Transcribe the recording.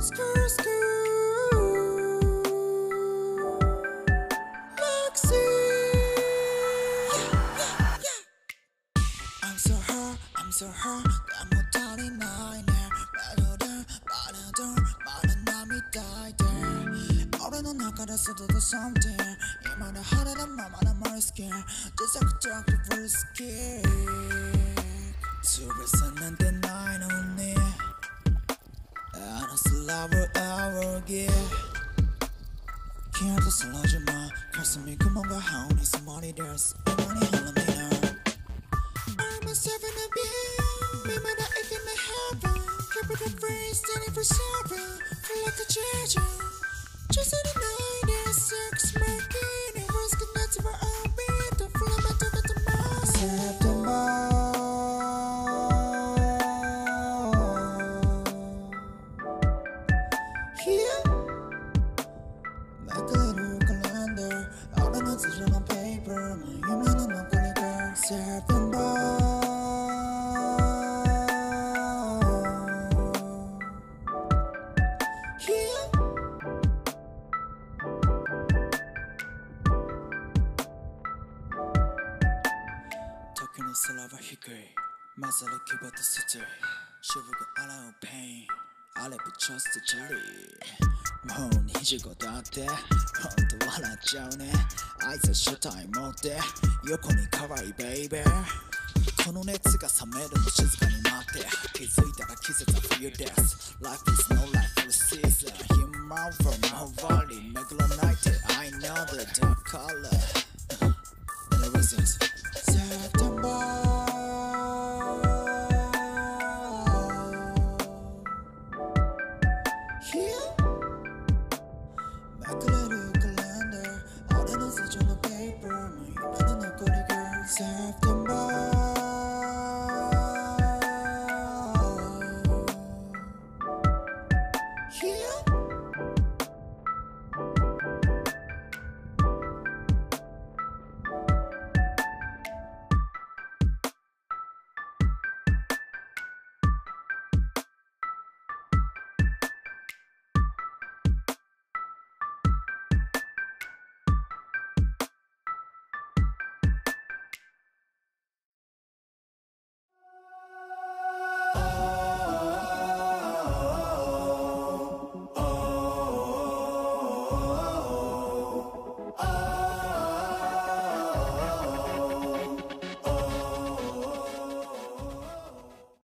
Skirt, skirt, Lexi. I'm so hurt, I'm so hurt. 난 못하니 나이네. 말하던 말은 남이 다이대. 어른은 나가라서도 더 something. 이 말을 하려는 맘만은 말 scared. just like a doctor for the scared. 집에서는 내 나이 언니. Honestly love our gift. 기억도 슬러지마. 가슴이 구멍과 하오니 somebody there's money holding me now. I'm myself in a beat. Remember that I can make heaven. Keep it a phrase standing for seven. Feel like a treasure. Just in the night there's sex making. It was connected for our beat. The flow my talk at the mouth. September. Here. Make a little calendar. All the notes are on paper. My human and my girly girl. September. Here. Talking is all over here. 마사를 키워도 쓰지. 시부가 알아온 pain. 아래 붙였어 jelly. 모은 희지고도 어때? 혼도笑っちゃうね. I said showtime 못돼. 요코니 kawaii baby. この熱が冷めるの静かに待って。気づいたら季節は冬です。Life is no life for season. Human from my valley. 巡らないて I know the dark color. Many reasons.